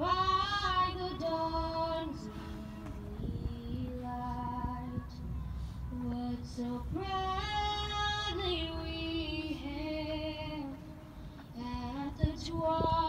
by the dawn's early light. What so proudly we hailed at the twilight.